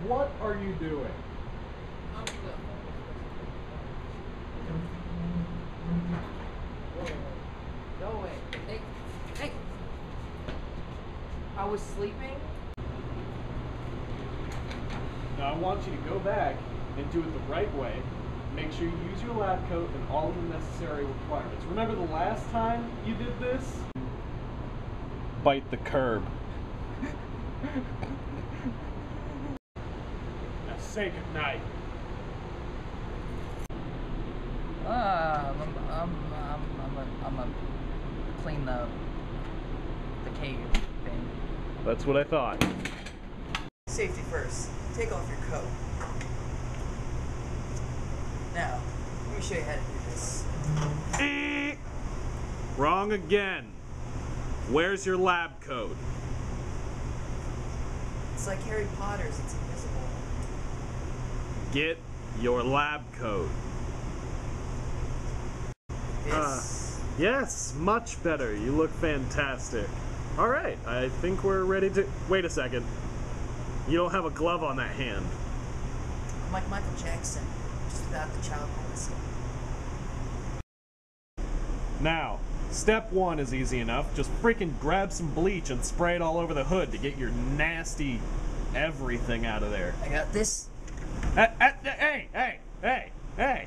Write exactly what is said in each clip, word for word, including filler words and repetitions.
What are you doing? Go away. Hey, hey. I was sleeping. Now I want you to go back and do it the right way. Make sure you use your lab coat and all of the necessary requirements. Remember the last time you did this? Bite the curb. Now say goodnight. Uh, I'm, I'm, I'm, I'm, a, I'm a clean the, the cave thing. That's what I thought. Safety first. Take off your coat. Now, let me show you how to do this. Eh. Wrong again. Where's your lab coat? It's like Harry Potter's, it's invisible. Get your lab coat. This. Uh, yes, much better. You look fantastic. All right, I think we're ready to... Wait a second. You don't have a glove on that hand. I'm like Michael Jackson, just without the child molesting. Now, step one is easy enough. Just freaking grab some bleach and spray it all over the hood to get your nasty everything out of there. I got this. Uh, uh, hey, hey, hey, hey.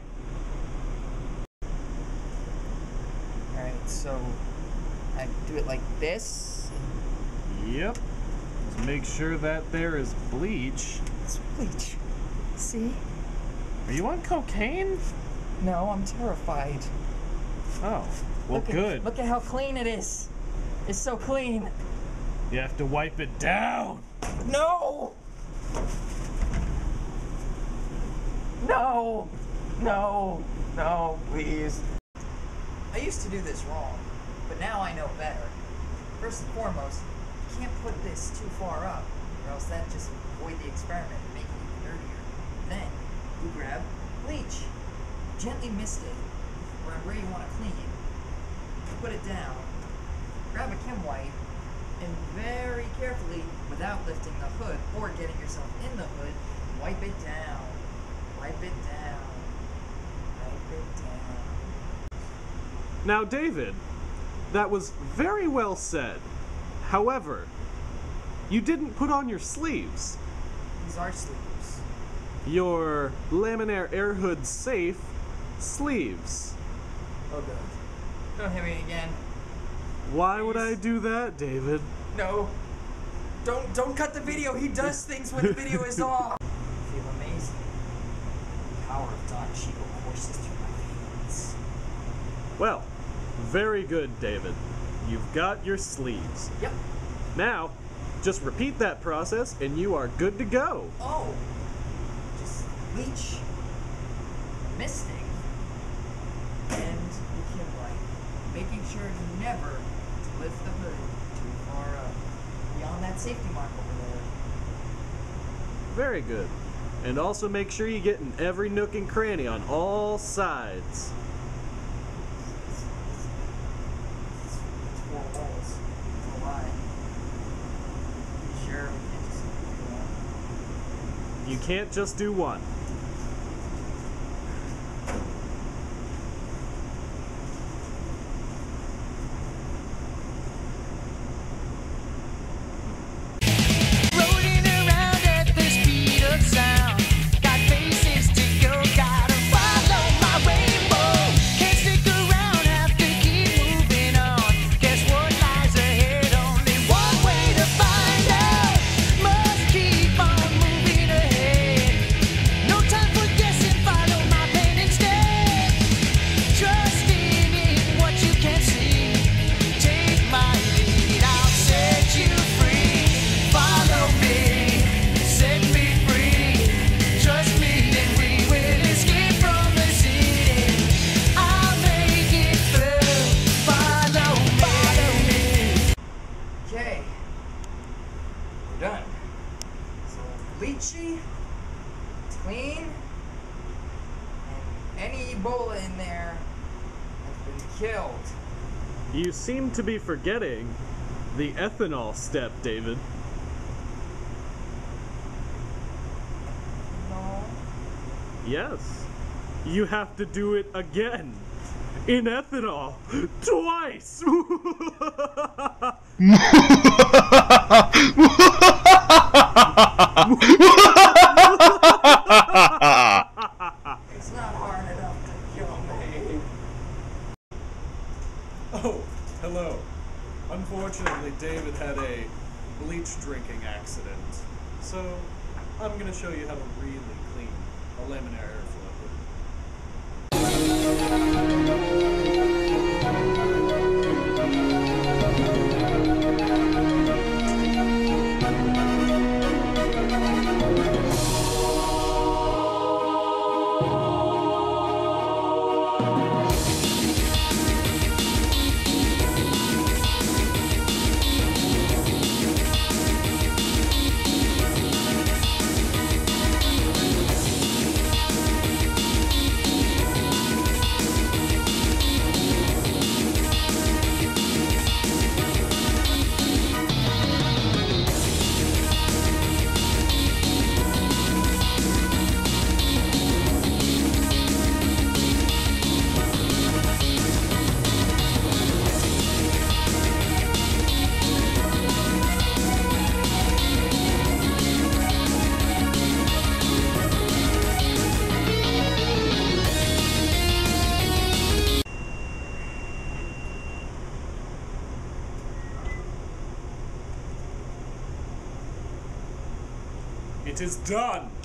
Alright, so I do it like this. Yep. Just make sure that there is bleach. It's bleach. See? Are you on cocaine? No, I'm terrified. Oh, well, look good. At, look at how clean it is. It's so clean. You have to wipe it down. No! No! No! No, please. I used to do this wrong, but now I know better. First and foremost, you can't put this too far up, or else that just void the experiment and make it even dirtier. Then, you grab bleach. Gently mist it where you want to clean. Put it down. Grab a chem wipe, and very carefully, without lifting the hood or getting yourself in the hood, wipe it down. Wipe it down. Wipe it down. Now, David, that was very well said. However, you didn't put on your sleeves. These are sleeves. Your Laminar Air Hood safe sleeves. Oh god. Don't hit me again. Why would Please. I do that, David? No. Don't don't cut the video. He does things when the video is off. I feel amazing. The power of Don Chico courses through my veins. Well, very good, David. You've got your sleeves. Yep. Now, just repeat that process and you are good to go. Oh. Just bleach, misting, and the chem wipe. Making sure never to lift the hood too far up. Beyond that safety mark over there. Very good. And also make sure you get in every nook and cranny on all sides. It's, it's, it's, it's four walls. It's a lie. Sure, we can't just do that. You can't just do one. Done. So bleachy, it's clean, and any Ebola in there has been killed. You seem to be forgetting the ethanol step, David. Yes. You have to do it again. In ethanol. Twice! It's not hard enough to kill me. Oh, hello. Unfortunately, David had a bleach drinking accident. So, I'm gonna show you how to really clean a Laminar Air Flow It is done!